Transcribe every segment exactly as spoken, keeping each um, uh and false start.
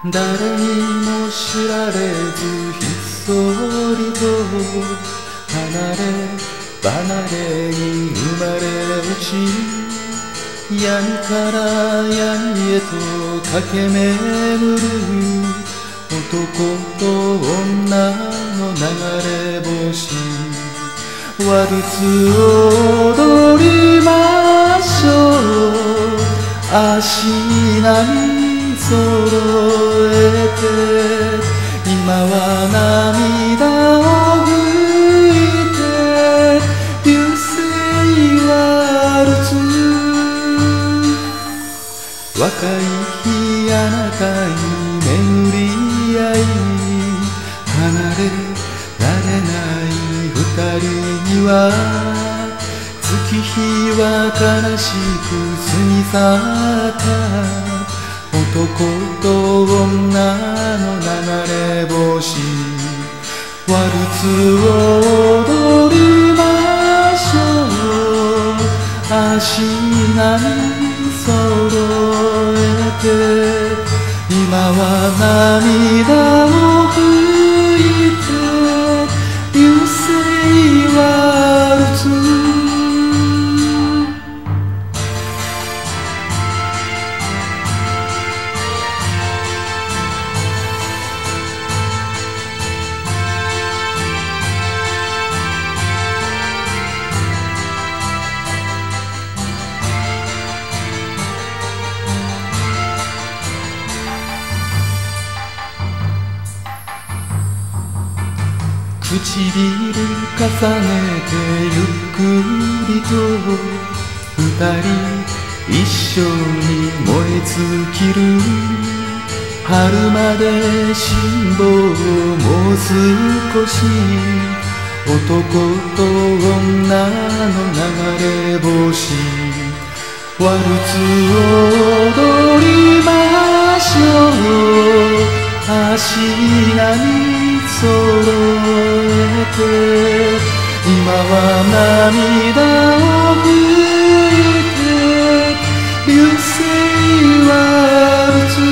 誰にも知られずひっそりと離れ離れに生まれ落ち、闇から闇へと駆け巡る男と女の流れ星。ワルツを踊りましょう、足並み揃えて。今は涙を拭いて流星ワルツ。若い日あなたに巡り合い、離れられない二人には月日は悲しく過ぎ去った。男と女の流れ星。ワルツを踊りましょう、足並み揃えて。今は涙を拭いて流星ワルツ。唇重ねてゆっくりと二人一緒に燃え尽きる。春まで辛抱もう少し。男と女の流れ星。ワルツを踊りましょう、足並み揃えて。今は涙を拭いて流星ワルツ。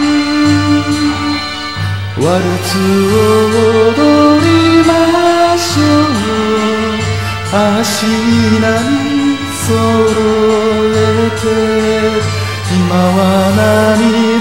ワルツを踊りましょう、足並み揃えて。今は涙